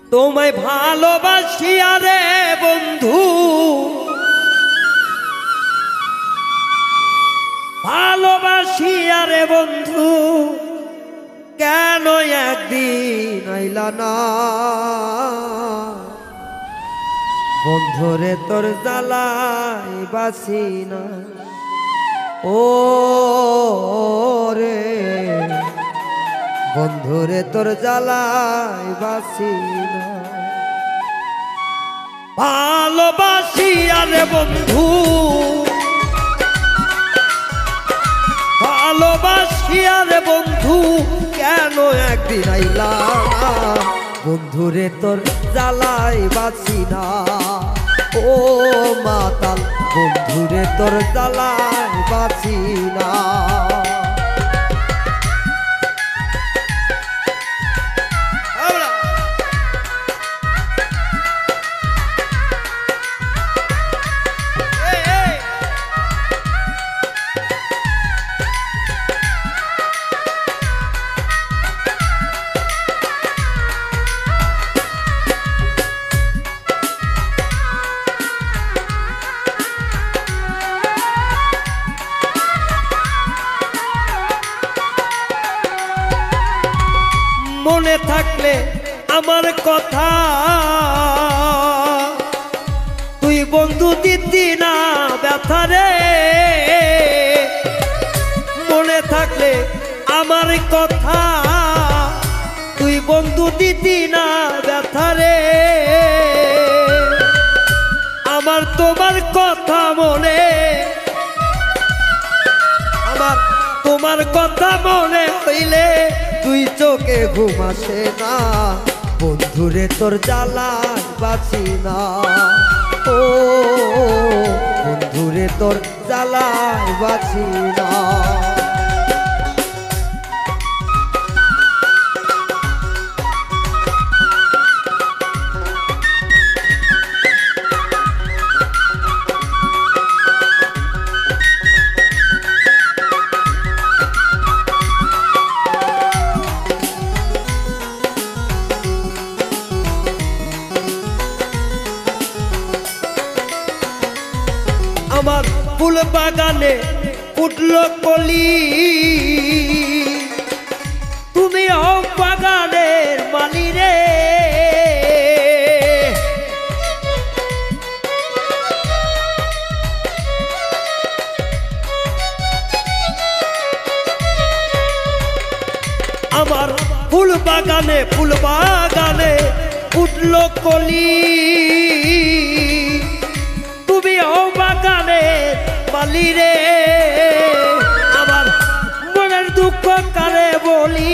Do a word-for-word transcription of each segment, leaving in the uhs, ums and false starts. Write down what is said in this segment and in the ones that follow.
তোমায় ভালোবাসি আরে বন্ধু, ভালোবাসি আরে বন্ধু, কেন একদিন আইলা না? বন্ধুরে তোর জ্বালাই বাসি না, ও রে বন্ধুরে তোর জ্বালাই বাসি না। ভালোবাসি আরে বন্ধু, ভালোবাসি আরে বন্ধু, কেন একদিন আইলা না? বন্ধুরে তোর জ্বালাই বাসি না, ও মাতাল বন্ধুরে তোর জ্বালাই বাসি না। মনে থাকলে আমার কথা তুই বন্ধু দিতি না ব্যথা রে, মনে থাকলে আমার কথা তুই বন্ধু দিতি না ব্যথা রে। আমার তোমার কথা মনে, আমার তোমার কথা মনে হইলে তুই চোখে ঘুম আসে না। বন্ধুরে তোর জ্বালাই বাসি না, ও বন্ধুরে তোর জ্বালাই বাসি না। আমার ফুল বাগানে উঠল কলি, তুমি হও বাগানের মালি রে। আমার ফুল বাগানে ফুল বাগানে উঠল কলি, তুমি হও বাগানের মালি রে। আমার মনের দুঃখ কারে বলি,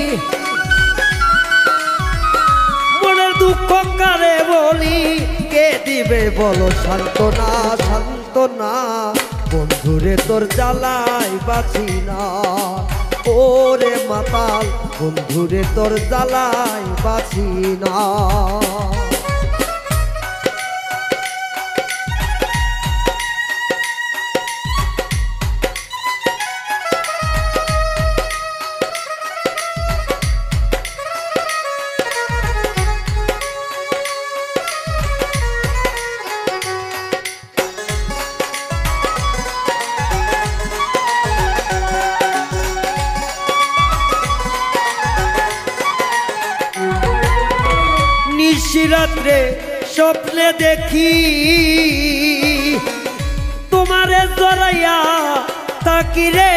মনের দুঃখ কারে বলি, কে দিবে বলো সান্ত্বনা সান্ত্বনা? বন্ধুরে তোর জ্বালাই বাঁচি না, ওরে মাতাল বন্ধুরে তোর জ্বালাই বাঁচি না। নিশিরাত্রে স্বপ্নে দেখি তোমারে জড়াইয়া থাকি রে।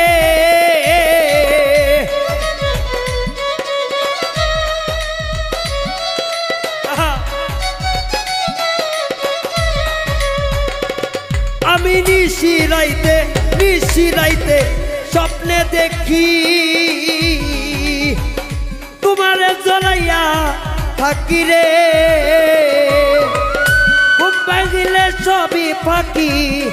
আমি নিশিরাইতে নিশিরাইতে স্বপ্নে দেখি তোমারে জড়াইয়া থাকি রে। ঘুম ভাঙিলে সবই ফাঁকি,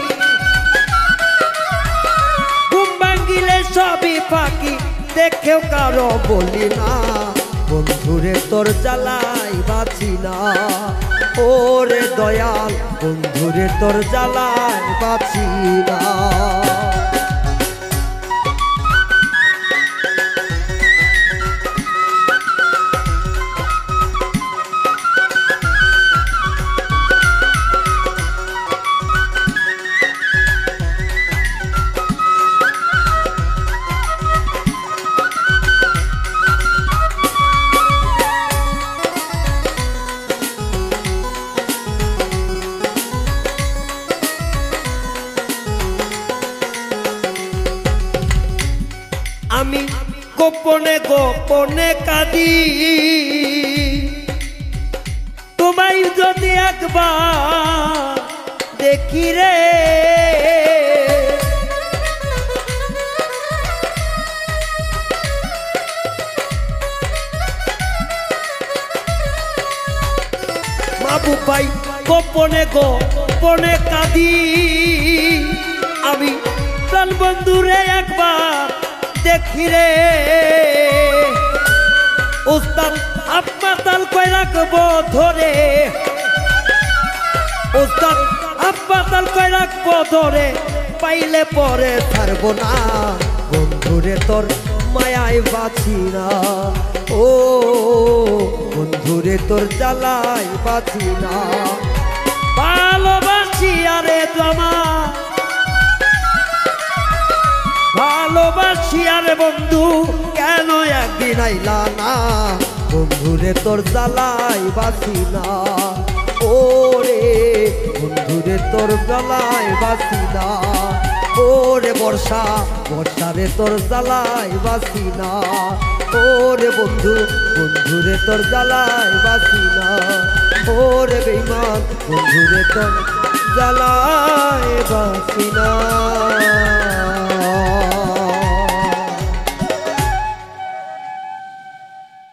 ঘুম ভাঙিলে সবই ফাঁকি, দেখেও কারো বলি না। বন্ধুরে তোর জ্বালাই বাঁচি না, ওরে দয়াল বন্ধুরে তোর জ্বালাই বাঁচি না। কাঁদি তোমায় যদি একবার দেখি রে মাহবুব ভাই গোপনে গোপনে কাঁদি আমি প্রাণ বন্ধুরে একবার দেখি রে উস্তাদ আব্বাতাল কই রাখবো ধরে উস্তাদ আব্বাতাল কই রাখবো ধরে পাইলে পরে ছাড়বো না বন্ধুরে তোর মায়ায় বাঁচি না ও বন্ধুরে তোর জ্বালায় বাঁচি না ভালোবাসি আরে জমা ভালোবাসি আরে বন্ধু কেন একদিন আইলা না বন্ধুরে তোর জ্বালাই বাসি না ওরে বন্ধুরে তোর জ্বালাই বাসি না ওরে বর্ষা বর্ষারে তোর জ্বালাই বাসি না ওরে বন্ধু বন্ধুরে তোর জ্বালাই বাসি না ওরে বেঈমান বন্ধুরে তোর জ্বালাই বাসি না